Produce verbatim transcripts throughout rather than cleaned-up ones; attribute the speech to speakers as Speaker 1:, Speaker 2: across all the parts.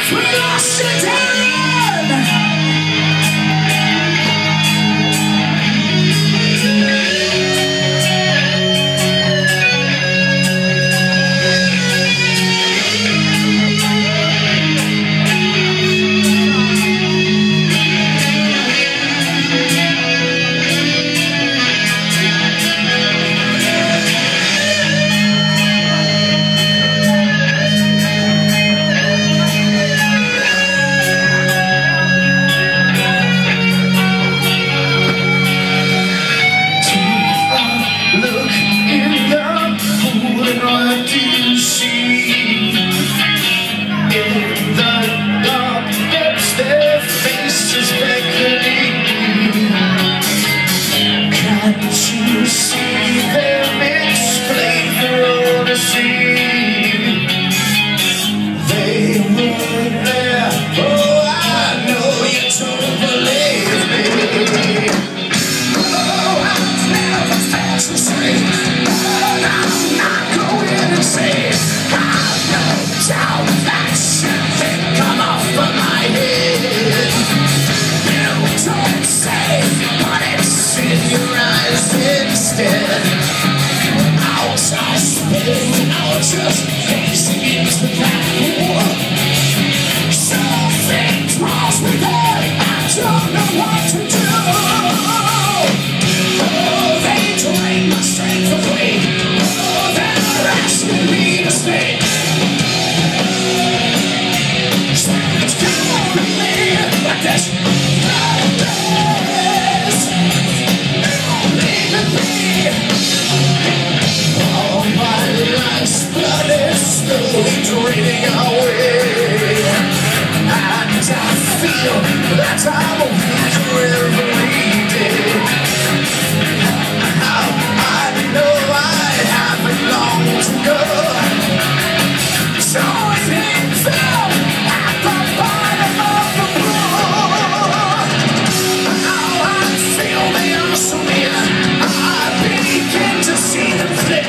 Speaker 1: We lost you, Darien! Just facing into that war. Something wrong with it. I don't know what to do. Oh, they drain my strength away. Oh, they're asking me to stay. So it's killing me like this. Leaving me. All my life's blood is slowly draining away, and I feel that I'm weaker every day. Now I know I haven't long to go, so I fell at the bottom of the pool. Now I feel the awesome in. I begin to see them flip.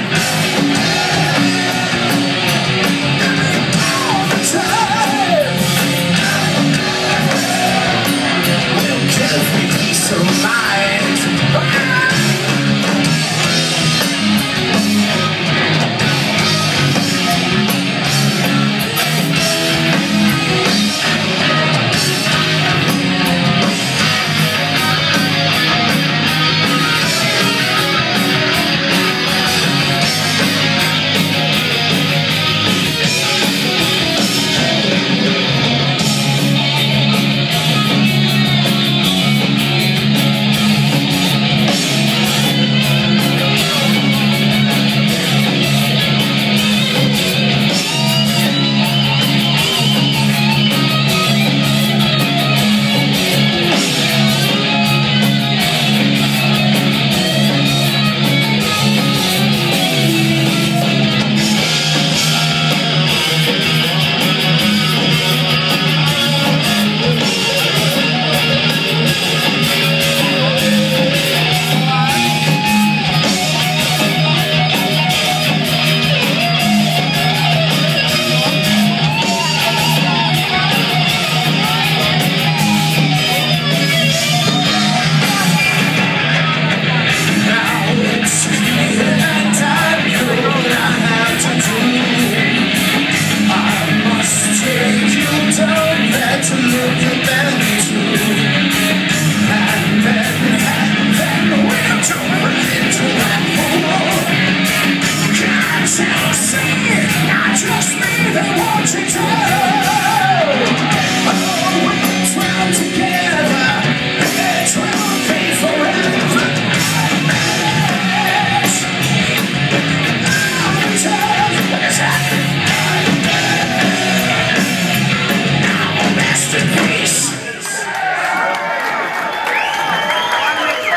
Speaker 1: Take you down there.